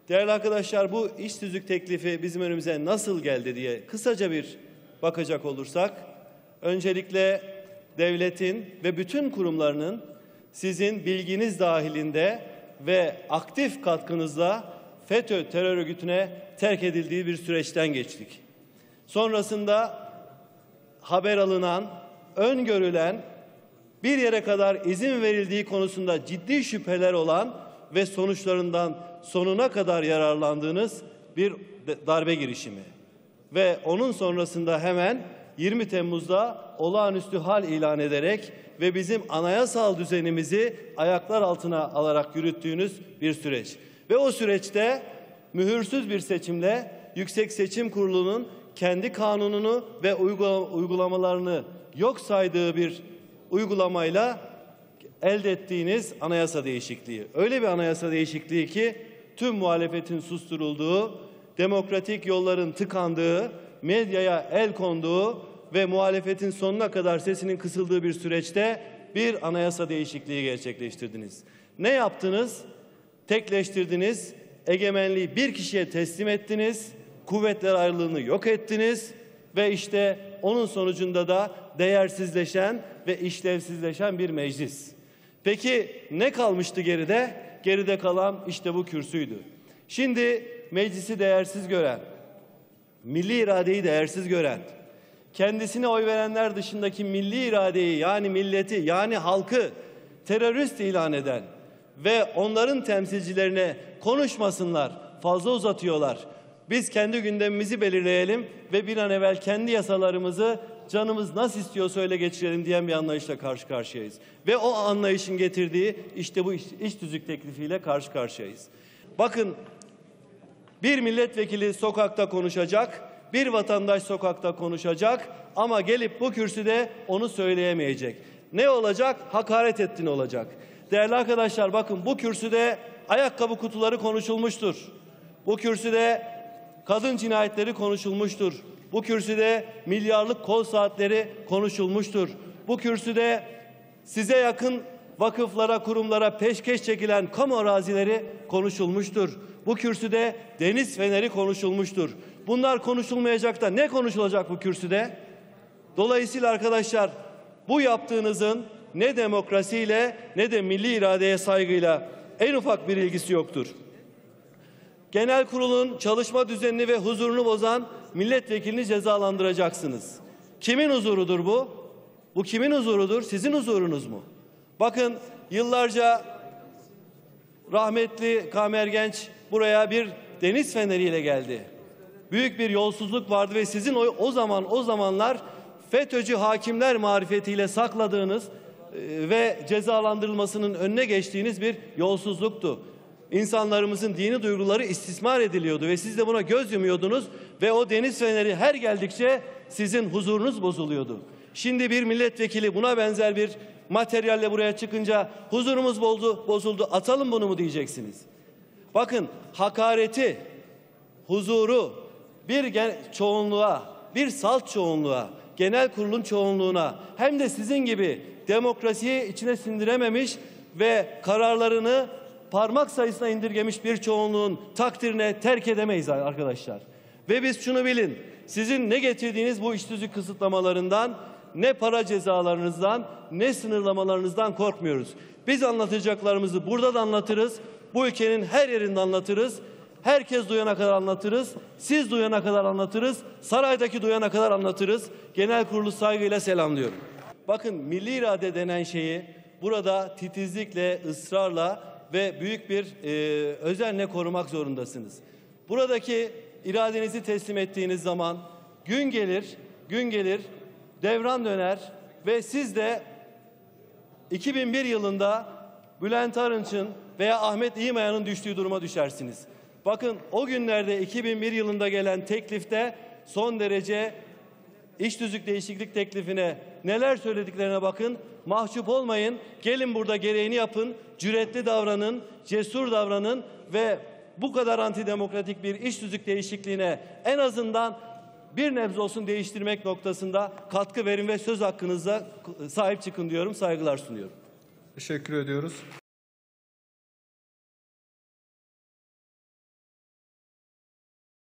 Değerli arkadaşlar, bu iş tüzük teklifi bizim önümüze nasıl geldi diye kısaca bir bakacak olursak, öncelikle devletin ve bütün kurumlarının sizin bilginiz dahilinde ve aktif katkınızla FETÖ terör örgütüne terk edildiği bir süreçten geçtik. Sonrasında haber alınan, öngörülen, bir yere kadar izin verildiği konusunda ciddi şüpheler olan ve sonuçlarından sonuna kadar yararlandığınız bir darbe girişimi. Ve onun sonrasında hemen 20 Temmuz'da olağanüstü hal ilan ederek ve bizim anayasal düzenimizi ayaklar altına alarak yürüttüğünüz bir süreç. Ve o süreçte mühürsüz bir seçimle Yüksek Seçim Kurulu'nun kendi kanununu ve uygulamalarını yok saydığı bir uygulamayla elde ettiğiniz anayasa değişikliği. Öyle bir anayasa değişikliği ki tüm muhalefetin susturulduğu, demokratik yolların tıkandığı, medyaya el konduğu ve muhalefetin sonuna kadar sesinin kısıldığı bir süreçte bir anayasa değişikliği gerçekleştirdiniz. Ne yaptınız? Tekleştirdiniz, egemenliği bir kişiye teslim ettiniz, kuvvetler ayrılığını yok ettiniz ve işte onun sonucunda da değersizleşen ve işlevsizleşen bir meclis. Peki ne kalmıştı geride? Geride kalan işte bu kürsüydü. Şimdi meclisi değersiz gören, milli iradeyi değersiz gören, kendisine oy verenler dışındaki milli iradeyi, yani milleti, yani halkı terörist ilan eden ve onların temsilcilerine konuşmasınlar, fazla uzatıyorlar, biz kendi gündemimizi belirleyelim ve bir an evvel kendi yasalarımızı canımız nasıl istiyorsa öyle geçirelim diyen bir anlayışla karşı karşıyayız. Ve o anlayışın getirdiği işte bu iş tüzük teklifiyle karşı karşıyayız. Bakın, bir milletvekili sokakta konuşacak, bir vatandaş sokakta konuşacak ama gelip bu kürsüde onu söyleyemeyecek. Ne olacak? Hakaret ettin olacak. Değerli arkadaşlar, bakın, bu kürsüde ayakkabı kutuları konuşulmuştur. Bu kürsüde kadın cinayetleri konuşulmuştur. Bu kürsüde milyarlık kol saatleri konuşulmuştur. Bu kürsüde size yakın vakıflara, kurumlara peşkeş çekilen kamu arazileri konuşulmuştur. Bu kürsüde deniz feneri konuşulmuştur. Bunlar konuşulmayacak da ne konuşulacak bu kürsüde? Dolayısıyla arkadaşlar, bu yaptığınızın ne demokrasiyle ne de milli iradeye saygıyla en ufak bir ilgisi yoktur. Genel kurulun çalışma düzenini ve huzurunu bozan milletvekilini cezalandıracaksınız. Kimin huzurudur bu? Bu kimin huzurudur? Sizin huzurunuz mu? Bakın, yıllarca rahmetli Kamer Genç buraya bir deniz feneriyle geldi. Büyük bir yolsuzluk vardı ve sizin o zamanlar FETÖ'cü hakimler marifetiyle sakladığınız ve cezalandırılmasının önüne geçtiğiniz bir yolsuzluktu. İnsanlarımızın dini duyguları istismar ediliyordu ve siz de buna göz yumuyordunuz ve o deniz feneri her geldikçe sizin huzurunuz bozuluyordu. Şimdi bir milletvekili buna benzer bir materyalle buraya çıkınca huzurumuz bozuldu, atalım bunu mu diyeceksiniz? Bakın, hakareti, huzuru bir çoğunluğa, bir salt çoğunluğa, genel kurulun çoğunluğuna, hem de sizin gibi demokrasiyi içine sindirememiş ve kararlarını parmak sayısına indirgemiş bir çoğunluğun takdirine terk edemeyiz arkadaşlar. Ve biz şunu bilin, sizin ne getirdiğiniz bu iş tüzük kısıtlamalarından, ne para cezalarınızdan, ne sınırlamalarınızdan korkmuyoruz. Biz anlatacaklarımızı burada da anlatırız, bu ülkenin her yerinde anlatırız, herkes duyana kadar anlatırız, siz duyana kadar anlatırız, saraydaki duyana kadar anlatırız. Genel kurulu saygıyla selamlıyorum. Bakın, milli irade denen şeyi burada titizlikle, ısrarla ve büyük bir özenle korumak zorundasınız. Buradaki iradenizi teslim ettiğiniz zaman gün gelir, devran döner ve siz de 2001 yılında Bülent Arınç'ın veya Ahmet İğmayan'ın düştüğü duruma düşersiniz. Bakın, o günlerde 2001 yılında gelen teklifte son derece iş tüzük değişiklik teklifine neler söylediklerine bakın. Mahcup olmayın. Gelin burada gereğini yapın. Cüretli davranın, cesur davranın ve bu kadar antidemokratik bir iş tüzük değişikliğine en azından bir nebze olsun değiştirmek noktasında katkı verin ve söz hakkınıza sahip çıkın diyorum. Saygılar sunuyorum. Teşekkür ediyoruz.